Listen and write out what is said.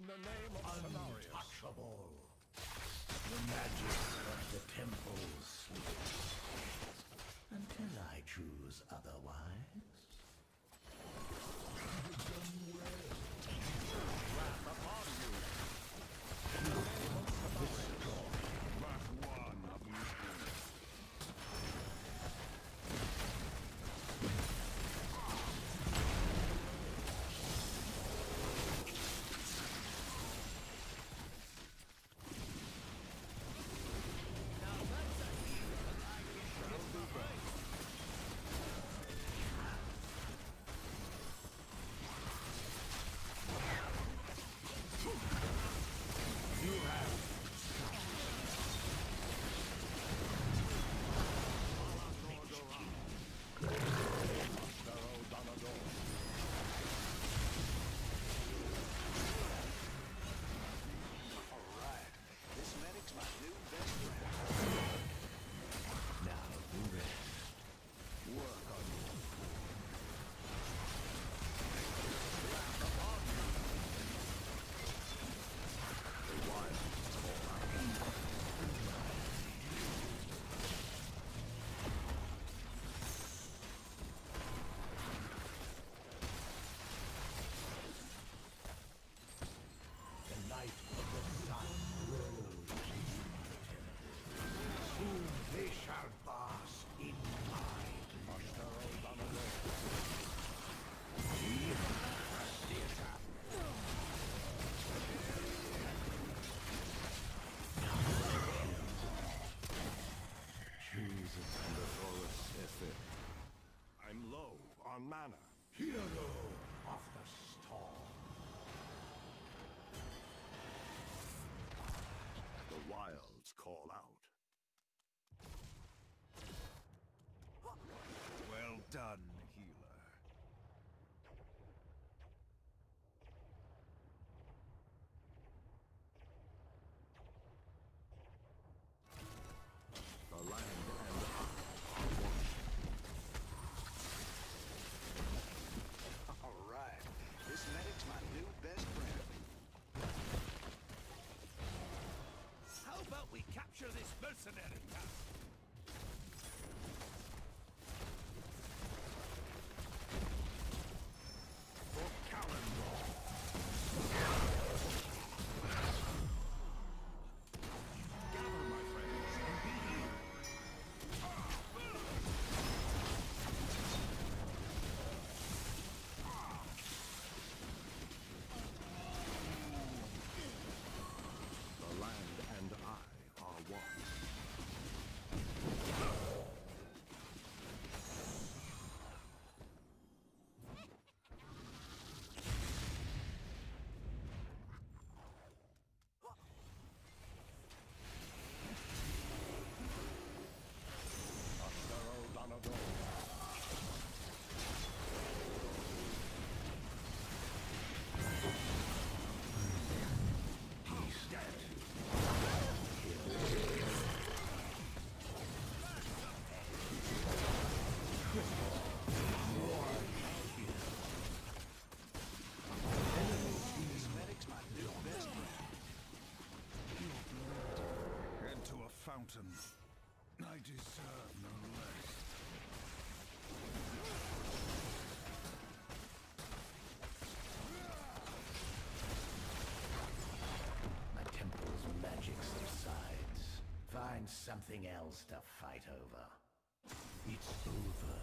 In the name of Cenarius. Untouchable. The magic of the temple sleeps until I choose otherwise. Wrath upon you. In the name of Cenarius. But one of me. I'm low on mana. Hero of the storm. The wilds call out. Well done, healer. The land and Alright, this medic's my new best friend. How about we capture this mercenary camp? for Kalendor. Gather, my friends, and be here. The land and I are one. This medic's my new best friend. Head to a fountain. I deserve no less. The temple's magic subsides. Find something else to fight over. It's over.